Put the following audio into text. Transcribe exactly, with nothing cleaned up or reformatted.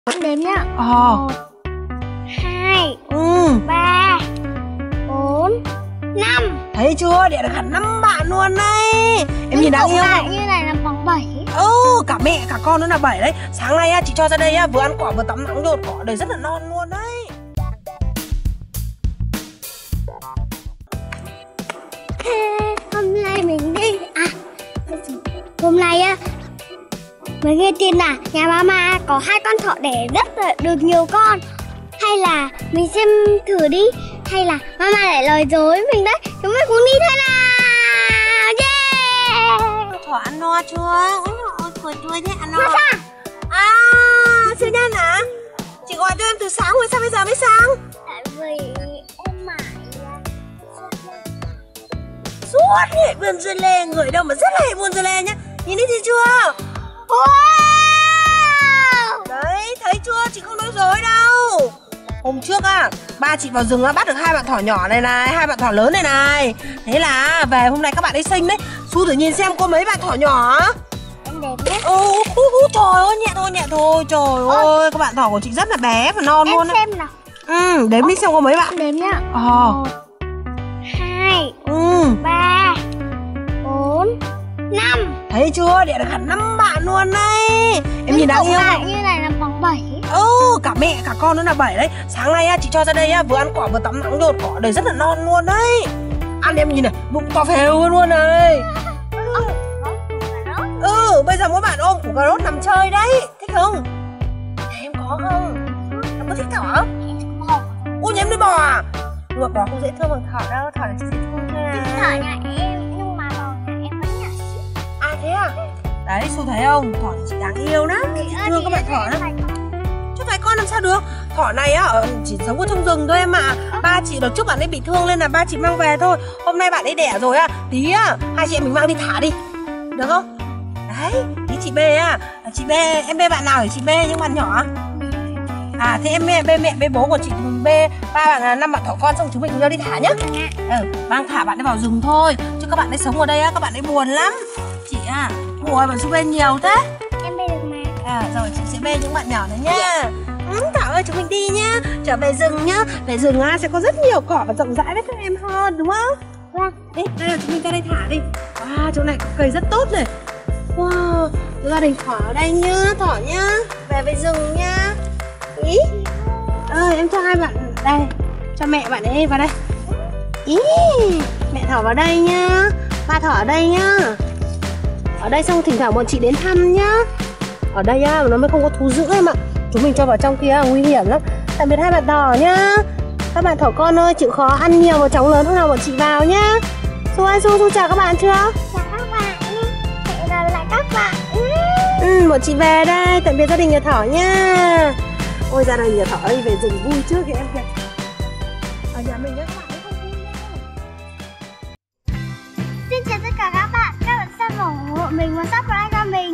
Con đếm nhá. Ờ. Một, hai, Ừ. ba, bốn, năm. Thấy chưa? Đẻ được hẳn năm bạn luôn đấy. Em nhìn đáng yêu không? Như này là bằng bảy. Ừ, cả mẹ cả con nó là bảy đấy. Sáng nay á, chị cho ra đây á, vừa ăn quả vừa tắm nắng nhột cỏ đây rất là non luôn đấy. Hôm nay mình đi à hôm nay á mình nghe tin là nhà mama có hai con thỏ đẻ rất là được nhiều con. Hay là mình xem thử đi, hay là mama lại lời dối mình đấy. Chúng mình cùng đi thôi nào. Yeah. Thỏ ăn no chưa? Ôi trời ơi, thế ăn no. Sao? À, siêu nhân hả? Chị gọi cho em từ sáng rồi sao bây giờ mới sang? Tại vì em mải Suốt ngày buôn dưa lê, người đâu mà rất là hay buôn dưa lê nhá. Nhìn thấy gì chưa? wow. Đấy, thấy chưa? Chị không nói dối đâu. Hôm trước á, ba chị vào rừng á, bắt được hai bạn thỏ nhỏ này này, hai bạn thỏ lớn này này. Thế là về hôm nay các bạn ấy sinh đấy. Su thử nhìn xem có mấy bạn thỏ nhỏ. Em đẹp đấy. Ồ, trời ơi, nhẹ thôi, nhẹ thôi. Trời ơi, các bạn thỏ của chị rất là bé và non Em luôn á. xem nào. Ừ, đếm đi xem có mấy bạn. Đếm nhá. Ờ. Một, hai, Ừ. ba, bốn, năm. Thấy chưa? Đẻ được hẳn năm bạn luôn đấy. Em nhìn đáng yêu không? Như này là bằng bảy. Ừ, cả mẹ cả con nó là bảy đấy. Sáng nay á, chị cho ra đây á, vừa ăn quả vừa tắm nắng nhột cỏ đây rất là non luôn đấy. Ăn em nhìn này, bụng to phèo luôn này. Ừ, bây giờ mỗi bạn ôm củ cà rốt nằm chơi đấy. Thích không? Em có không? Em có thích thỏ không? Ui, em đi bò à? Nhưng mà bò không dễ thương bằng thỏ đâu. Thỏ là chỉ dễ thương thôi à. Thỏ nhà em, nhưng mà bò nhà em vẫn nhỏ xíu. À thế à? Đấy, Su thấy không? Thỏ thì chị đáng yêu lắm. Chị thương các bạn thỏ lắm. Chứ phải con làm sao được? Thỏ này á, chỉ sống ở trong rừng thôi em ạ. Ba chị đợt trước bạn ấy bị thương nên là ba chị mang về thôi. Hôm nay bạn ấy đẻ rồi á, tí á, hai chị em mình mang đi thả đi. Được không? Đấy, tí chị B á. Chị B, em B bạn nào để chị B những bạn nhỏ? À, thế em B mẹ B bố của chị B, ba bạn là năm bạn thỏ con xong chúng mình cùng nhau đi thả nhá. Ừ, mang thả bạn ấy vào rừng thôi. Chứ các bạn ấy sống ở đây á, các bạn ấy buồn lắm. Chị à, buồn bạn giúp B nhiều thế. Em B được mà. À, rồi chị sẽ bê những bạn nhỏ nữa nha. Ừ, Thảo ơi, chúng mình đi nhá. Trở về rừng nhá. Về rừng á, sẽ có rất nhiều cỏ và rộng rãi với các em hơn, đúng không? Vâng. Đi, đây là chúng mình ra đây thả đi. Wow, chỗ này có cây rất tốt này. Wow, gia đình thỏ ở đây nhá, thỏ nhá. Về với rừng nhá. Ý. Ờ, em cho hai bạn đây. Cho mẹ bạn ấy vào đây. Ý, mẹ thỏ vào đây nhá. Ba thỏ ở đây nhá. Ở đây xong thỉnh thoảng bọn chị đến thăm nhá. Ở đây á, nó mới không có thú dữ em ạ. Chúng mình cho vào trong kia nguy hiểm lắm. Tạm biệt hai bạn thỏ nhá. Các bạn thỏ con ơi, chịu khó ăn nhiều và chóng lớn hôm nào bọn chị vào nhá. Su ơi, Su, Su chào các bạn chưa? Chào các bạn. Hẹn gặp lại các bạn. Ừ, bọn chị về đây. Tạm biệt gia đình nhà thỏ nhá. Ôi, gia đình nhà thỏ ơi, về rừng vui trước kìa em kìa. Ở nhà mình các bạn ấy không vui đâu. Xin chào tất cả các bạn. Các bạn xem ủng hộ mình và subscribe cho mình